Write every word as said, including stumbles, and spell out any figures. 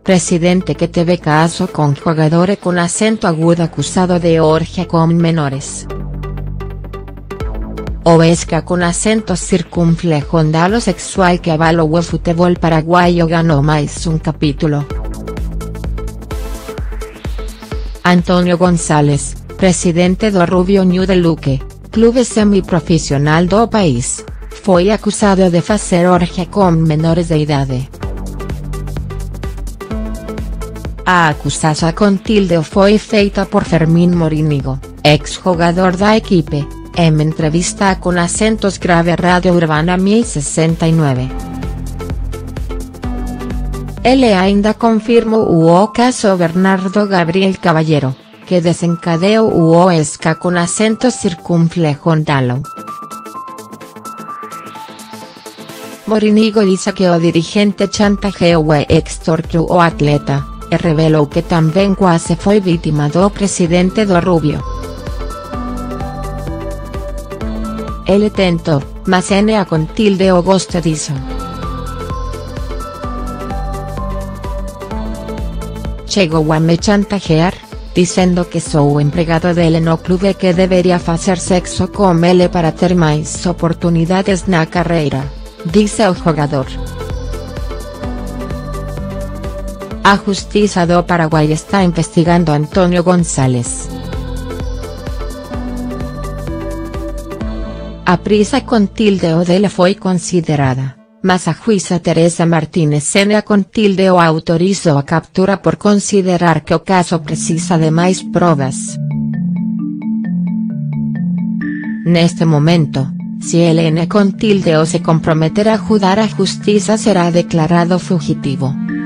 presidente que teve caso con jogador con acento agudo acusado de orgia con menores. O Vesca con acento circunflejondalo sexual que avalo o futebol paraguayo ganó más un capítulo. Antonio González, presidente do Rubio New de Luque, clube semiprofesional do país, foi acusado de facer orgia con menores de idade. A acusación con tilde foi feita por Fermín Morínigo, ex-jogador da equipe, en entrevista con acentos grave Radio Urbana mil sesenta y nueve. Ele ainda confirmou o caso Bernardo Gabriel Caballero, que desencadeou o Vesca con acento circunflejondalo. Morínigo dice que o dirigente chantajeou e extorquiu o atleta, e revelou que tamén quase foi vítima do presidente do Rubio. Ele tentou, mas N A con tilde o goste diso. Chegou a me chantajear, dizendo que sou empregado dele no clube e que debería facer sexo con ele para ter máis oportunidades na carreira, dice o jogador. A Justiza do Paraguai está investigando a Antonio González. A prisa con tilde o dele foi considerada, mas a juíza Teresa Martínez N A con tilde o autorizou a captura por considerar que o caso precisa de máis probas. Neste momento, si el N con tilde o se comprometer a ajudar a justiza será declarado fugitivo.